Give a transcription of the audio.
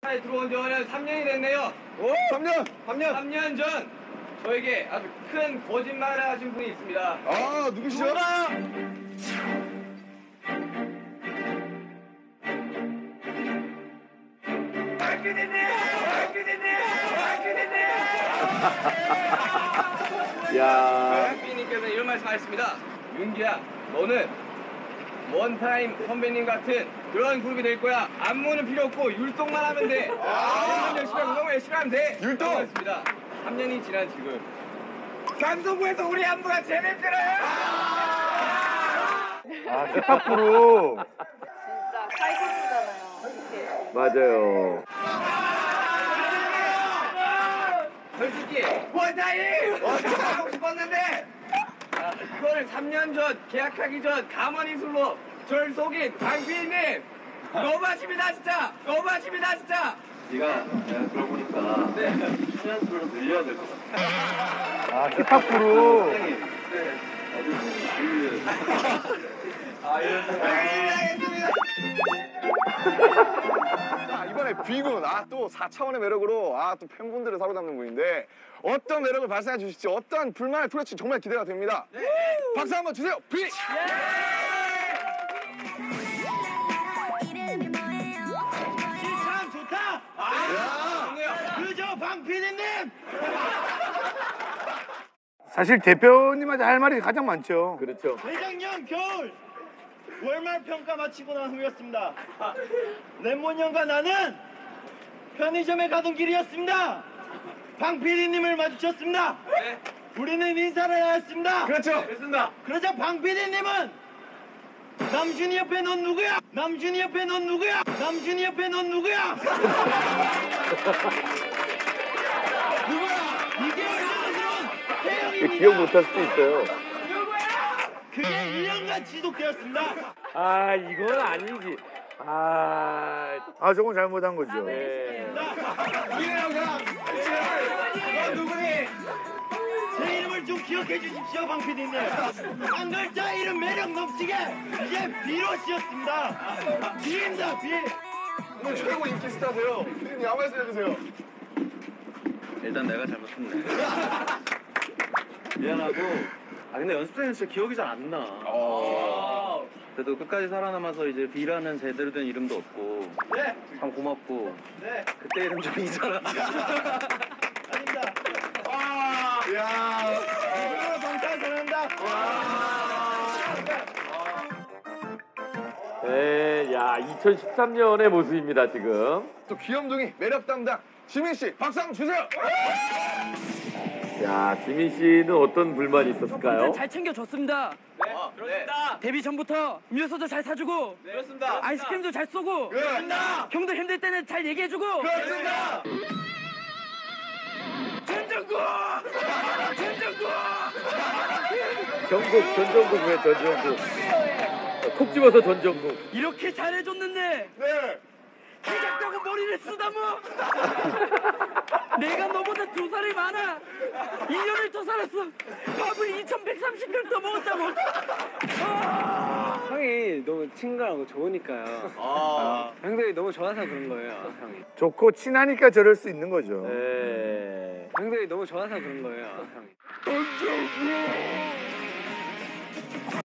들어온 지는 3년이 됐네요. 오? 3년? 3년 전 저에게 아주 큰 거짓말을 하신 분이 있습니다. 아, 누구시죠? 야. 선배님께서는 이런 말씀하셨습니다. 윤기야, 너는 원타임 선배님 같은 그런 그룹이 될 거야. 안무는 필요 없고 율동만 하면 돼. 운동 열심히 하고 너무 열심히 하면 돼. 율동? 그렇습니다. 3년이 지난 지금 강동구에서 우리 안무가 제일 들어요. 아, 힙합 그룹. 진짜 사이코스잖아요. 맞아요. 솔직히 원타임 하고 싶었는데 이거를 3년 전 계약하기 전 가만히술로 절 속인 강PD님 너무하십니다 진짜. 너무하십니다 진짜. 내가 그러고 보니까 출연 수를 좀 늘려야 될 것 같아. 아, 힙합 그룹. 자, 이번에 B군, 또 4차원의 매력으로, 또 팬분들을 사로잡는 분인데, 어떤 매력을 발산해 주실지, 어떤 불만을 토로칠지 정말 기대가 됩니다. 박수 한번 주세요, B! 참 좋다! 그죠, 방 PD님! 사실 대표님한테 할 말이 가장 많죠. 그렇죠. 재작년 겨울 월말 평가 마치고 난 후였습니다. 랩몬년과 나는 편의점에 가던 길이었습니다. 방 PD님을 마주쳤습니다. 우리는 인사를 하였습니다. 그렇죠. 됐습니다. 그러자 방 PD님은 남준이 옆에 넌 누구야? 남준이 옆에 넌 누구야? 남준이 옆에 넌 누구야? 누구야? 2개월 전에 들어온 태영입니다. 기억 못할 수도 있어요. 그게 1년간 지속되었습니다. 아, 이건 아니지. 저건 잘못한 거죠. 네. 너 누구니? 제 이름을 좀 기억해 주십시오, 방 PD님. 한 글자 이름 매력 넘치게 이제 B로 씌었습니다. B입니다, B. 오늘 최고 인기 스타세요. 피디님 아무 말씀 해주세요. 일단 내가 잘못했네. 미안하고. 근데 연습생은 진짜 기억이 잘 안 나. 그래도 끝까지 살아남아서 이제 B라는 제대로 된 이름도 없고. 네. 참 고맙고. 네. 그때 이름 좀 잊어라. 아닙니다. 이야. 이거로 정찰 전합니다. 네, 야, 2013년의 모습입니다, 지금. 또 귀염둥이 매력 담당 지민 씨 박수 한번 주세요. 야, 지민 씨는 어떤 불만이 있었을까요? 잘 챙겨줬습니다. 네, 그렇습니다. 데뷔 전부터 음료수도 잘 사주고 네, 그렇습니다. 아이스크림도 잘 쏘고 그렇습니다. 형들 힘들 때는 잘 얘기해주고 그렇습니다. 전정국 왜 전정국? 콕 집어서 전정국. 이렇게 잘해줬는데 네. 키 작다고 머리를 쓰다모. 내가 너보다 2살이 많아. 1년을 더 살았어. 밥을 2130kg 더 먹었다고. 형이 너무 친근하고 좋으니까요. 형들이 너무 좋아서 그런 거예요, 형이. 좋고 친하니까 저럴 수 있는 거죠. 네. 형들이 너무 좋아서 그런 거예요, 형이.